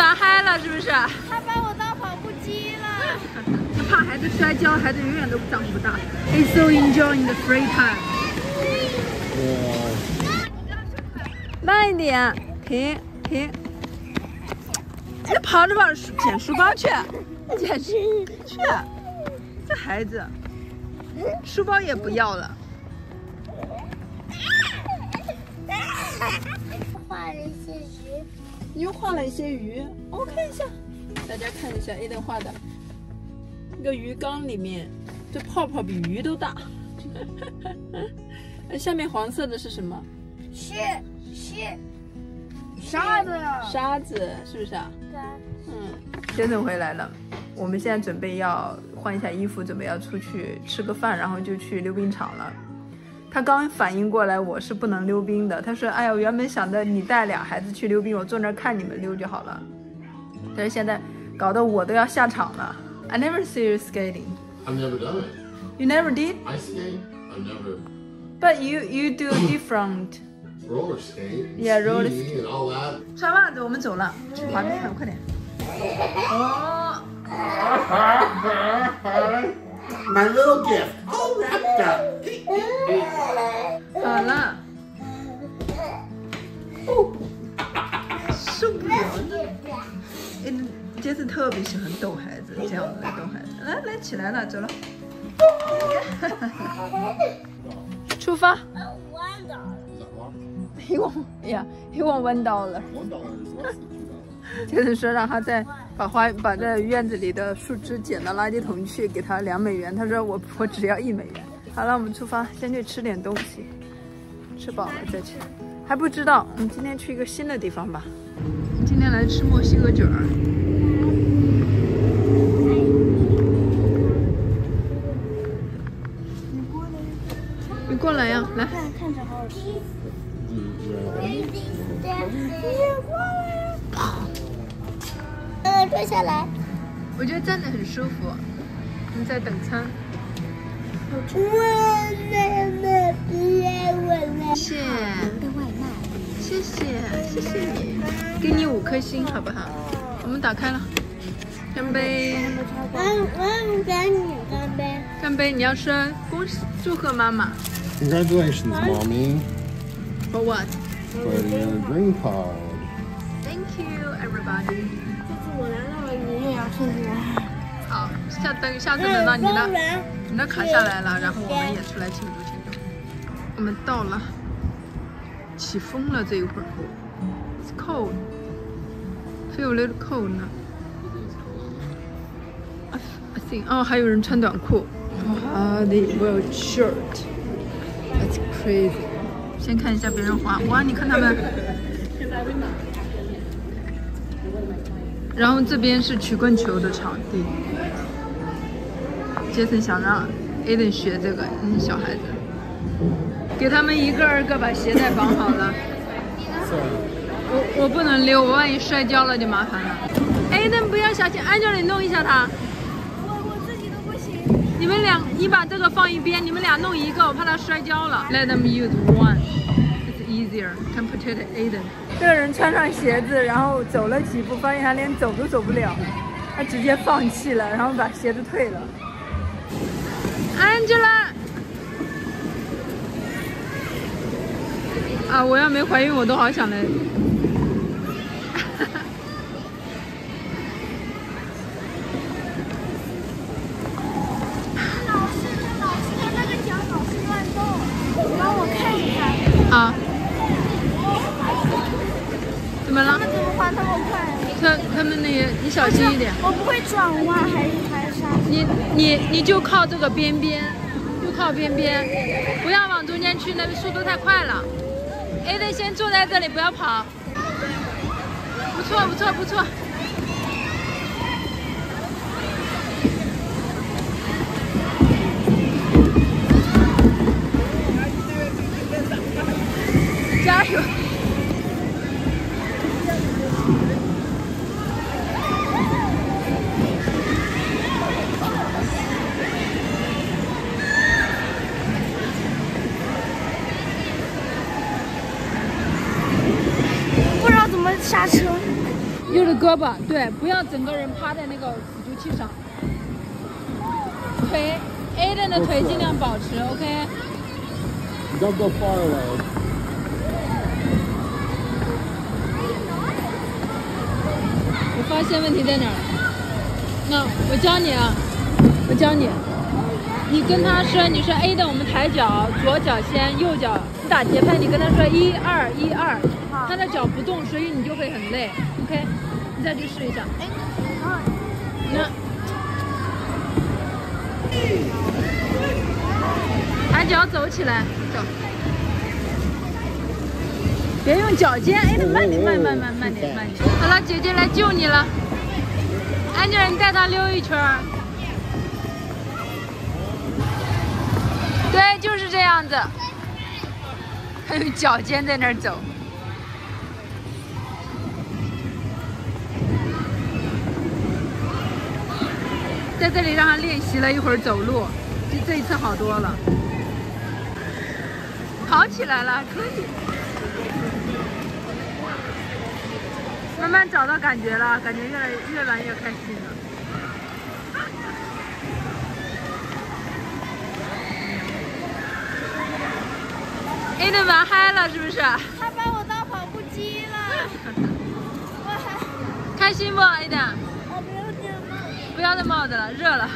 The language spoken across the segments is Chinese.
玩嗨了是不是？ 他把我当跑步机了。 他怕孩子摔跤，孩子永远都长不大。He's so enjoying the free time。慢一点，停。你跑着跑着捡书包去，去。这孩子，书包也不要了。 画了一些鱼。 你又画了一些鱼，我看一下，大家看一下 Aiden 画的。这个鱼缸里面，这泡泡比鱼都大。下面黄色的是什么？ 是沙子。 沙子是不是啊？ 对。 杰森回来了，我们现在准备要换一下衣服，准备要出去吃个饭，然后就去溜冰场了。他刚反应过来我是不能溜冰的，他说：“哎呀，我原本想着你带俩孩子去溜冰，我坐那儿看你们溜就好了。”但是现在搞得我都要下场了。I never see you skating. I've never done it. You never did? I skate. I've never. But you do different. Roller skate. And Yeah, roller skiing and all that. 穿袜子，我们走了，去滑冰场，快点。哦。 My little gift. All wrapped up. 好了。受不了了。杰森特别喜欢逗孩子，这样子来逗孩子。来，起来了，走了。出发。He won't $1. $1 is less than $2. 杰森说让他再把这院子里的树枝捡到垃圾桶去，给他$2。他说我只要$1。好了，我们出发，先去吃点东西，吃饱了再去。还不知道，我们今天去一个新的地方吧。今天来吃墨西哥卷儿。你过来呀，来。 看着好好吃。坐下来。 我觉得站着很舒服。我们在等餐。谢谢。谢谢你，给你5颗星，好不好？我们打开了，干杯！ 我跟你干杯。 干杯！你要说祝贺妈妈。 Congratulations, mommy. For what? For your green card. Thank you, everybody. 这次我拿到了，你也要庆祝。 好，下次轮到你的卡下来了，然后我们也出来庆祝庆祝。我们到了，起风了这一会儿。It's cold. Feel a little cold 呢。I think 哦，还有人穿短裤。哇，they wear shirt. That's crazy. 先看一下别人滑，哇，你看他们。然后这边是曲棍球的场地。杰森想让 Aiden 学这个，小孩子，给他们一个二个把鞋带绑好了。我不能溜，我万一摔跤了就麻烦了。Aiden 不要小心，Angela你弄一下他。 我自己都不行。 你把这个放一边，你们俩弄一个，我怕他摔跤了。Let them use one. It's easier. Can protect Aiden. 这个人穿上鞋子，然后走了几步，发现他连走都走不了，他直接放弃了，然后把鞋子退了。Angela， 啊，我要没怀孕，我都好想来。 老师他那个脚老是乱动，你帮我看一看。 好。怎么了？ 他们怎么滑那么快？ 他们那个，你小心一点。 我不会转弯，还是啥？ 你就靠这个边边，就靠边边，不要往中间去，那个速度太快了。Aiden 先坐在这里，不要跑。不错不错不错。加油！ 不知道怎么刹车。 You're the 胳膊，对，不要整个人趴在那个辅助器上。腿 ，Aiden 的腿尽量保持 ，OK。 Don't go far away. 我发现问题在哪儿了？那我教你啊，我教你。你跟他说，你说 A 的，我们抬脚，左脚先，右脚，你打节拍，你跟他说1、2、1、2，他的脚不动，所以你就会很累。OK， 你再去试一下。那抬脚走起来，走。别用脚尖，哎，慢点，慢点。好了，姐姐来救你了。安吉尔，你带他溜一圈。对，就是这样子。还有脚尖在那儿走。在这里让他练习了一会儿走路，这一次好多了。跑起来了，可以。慢慢找到感觉了，感觉越玩越开心了。Aiden 玩嗨了是不是？ 他把我当跑步机了。 开心不 ，Aiden？ 我没有戴帽子。 不要戴帽子了，热了。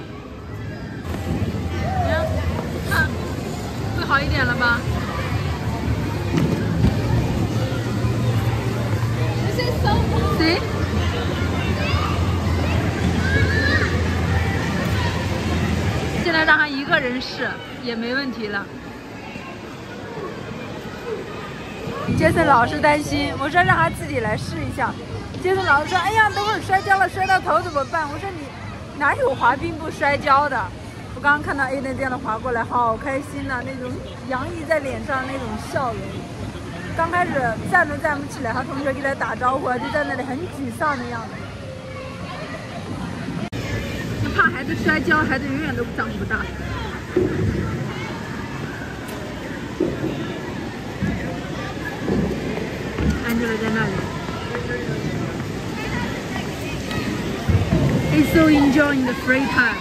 看，会好一点了吧？See？现在让他一个人试也没问题了。杰森老是担心，我说让他自己来试一下。杰森老师说：“哎呀，等会儿摔跤了，摔到头怎么办？”我说：“你哪有滑冰不摔跤的？”我刚刚看到 Aiden 这样的滑过来，好开心呐、那种洋溢在脸上那种笑容。刚开始站都站不起来，他同学给他打招呼，就在那里很沮丧的样子。怕孩子摔跤，孩子永远都长不大。安吉尔在那里。He's so enjoying the free time.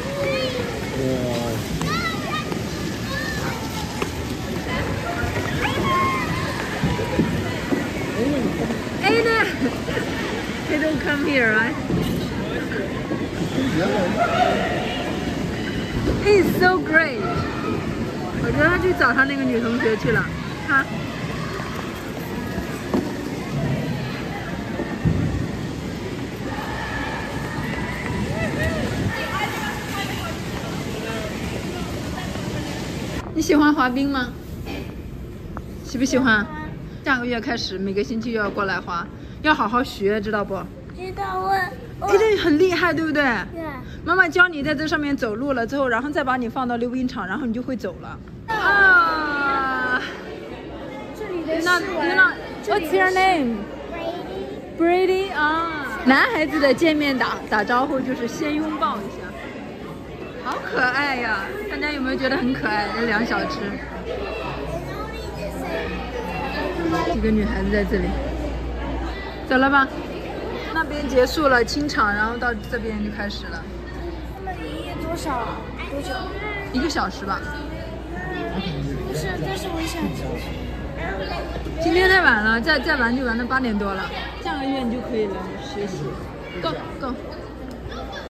Aiden, they don't come here, right? He's so great. 我觉得他去找他那个女同学去了，看。你喜欢滑冰吗？喜不喜欢？下个月开始，每个星期又要过来滑，要好好学，知道不？ 知道我。 这很厉害，对不对？ 对。 妈妈教你在这上面走路了之后，然后再把你放到溜冰场，然后你就会走了。啊！ 这里的 What's your name? Brady 啊。男孩子的见面打招呼就是先拥抱一下。好可爱呀！大家有没有觉得很可爱？这2小只，几个女孩子在这里，走了吧？那边结束了清场，然后到这边就开始了。 他们营业多久 ？1个小时吧。 不是，但是我想结束。 今天太晚了，再玩就玩到8点多了。下个月你就可以来学习。Go go。